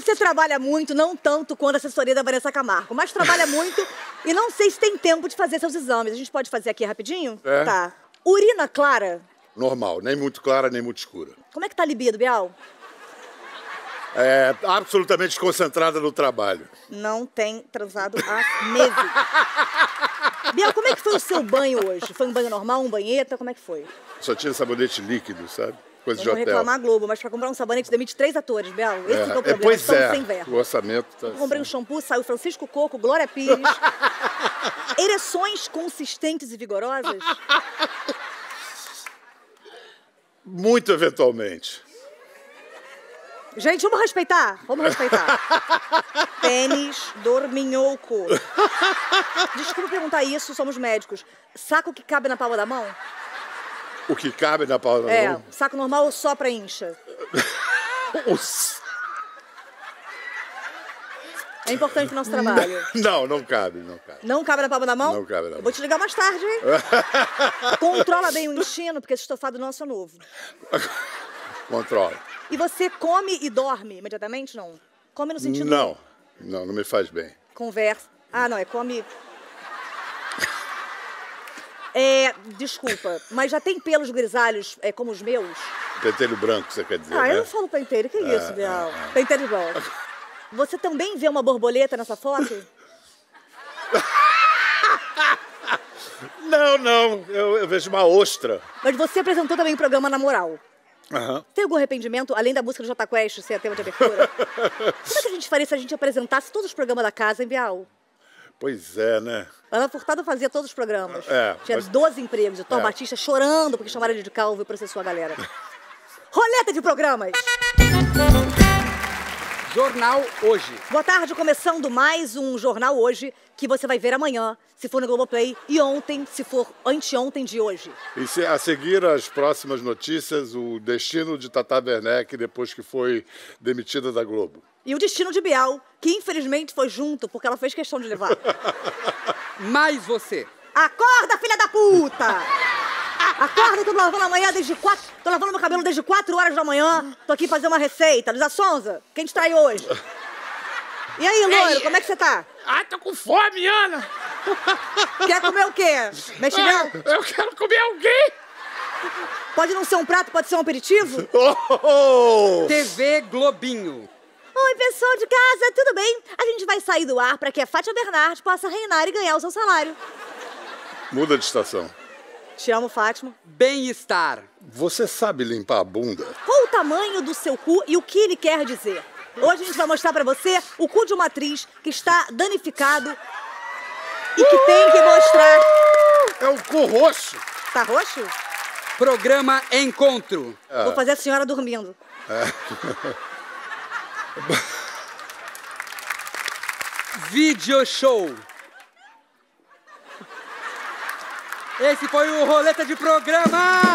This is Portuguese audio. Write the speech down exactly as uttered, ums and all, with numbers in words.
Você trabalha muito, não tanto quanto a assessoria da Vanessa Camargo, mas trabalha muito e não sei se tem tempo de fazer seus exames. A gente pode fazer aqui rapidinho? É. Tá. Urina clara? Normal, nem muito clara, nem muito escura. Como é que tá a libido, Bial? É absolutamente concentrada no trabalho. Não tem transado há meses. Bial, como é que foi o seu banho hoje? Foi um banho normal, um banheta? Como é que foi? Só tinha sabonete líquido, sabe? Coisa de Vamos hotel. reclamar a Globo, mas pra comprar um sabonete demite três atores, Bial. Esse É, que é o é, problema, pois estamos é, sem verba. o orçamento tá Eu comprei um assim. shampoo, saiu Francisco Coco, Glória Pires. Ereções consistentes e vigorosas? Muito eventualmente. Gente, vamos respeitar, vamos respeitar. Pênis dorminhoco. Desculpa perguntar isso, somos médicos. Saco que cabe na palma da mão? O que cabe na palma da É, mão? saco normal ou só pra incha? Os- É importante pro nosso trabalho. Não, não cabe, não cabe. Não cabe na palma da mão? Não cabe na Eu mão. vou te ligar mais tarde, hein? Controla bem o intestino, porque esse estofado nosso é novo. Controla. E você come e dorme imediatamente, não? Come no sentido... Não, não, não me faz bem. Conversa. Ah, não, é come... É, desculpa, mas já tem pelos grisalhos é, como os meus? Pentelho branco, você quer dizer, Ah, né? eu não falo penteiro, que isso, É, Bial? é, é. Penteiro branco. Você também vê uma borboleta nessa foto? Não, não, eu, eu vejo uma ostra. Mas você apresentou também o programa Na Moral. Aham. Tem algum arrependimento, além da música do Jota Quest ser a tema de abertura? Como é que a gente faria se a gente apresentasse todos os programas da casa em Bial? Pois é, né? Ana Furtado fazia todos os programas. É, Tinha mas- doze empregos. O Tom É. Batista chorando porque chamaram ele de calvo e processou a galera. Roleta de programas! Jornal Hoje. Boa tarde, começando mais um Jornal Hoje, que você vai ver amanhã, se for no Globoplay, e ontem, se for anteontem de hoje. E se- a seguir as próximas notícias, o destino de Tata Werneck depois que foi demitida da Globo. E o destino de Bial, que infelizmente foi junto, porque ela fez questão de levar. Mais você. Acorda, filha da puta! Acorda, tô lavando amanhã desde quatro... Tô lavando meu cabelo desde quatro horas da manhã. Tô aqui fazendo uma receita. Luísa Sonza, quem te trai hoje? E aí, loiro, Ei. como é que você tá? Ah, tô com fome, Ana! Quer comer o quê? Mexilhão? Ah, eu quero comer alguém! Pode não ser um prato, pode ser um aperitivo? Oh! T V Globinho. Oi, pessoal de casa, tudo bem? A gente vai sair do ar para que a Fátima Bernardes possa reinar e ganhar o seu salário. Muda de estação. Te amo, Fátima. Bem-estar. Você sabe limpar a bunda? Qual o tamanho do seu cu e o que ele quer dizer? Hoje a gente vai mostrar pra você o cu de uma atriz que está danificado e que tem que mostrar... É o cu roxo. Tá roxo? Programa Encontro. Vou fazer a senhora dormindo. Video Show. Esse foi o Roleta de Programa.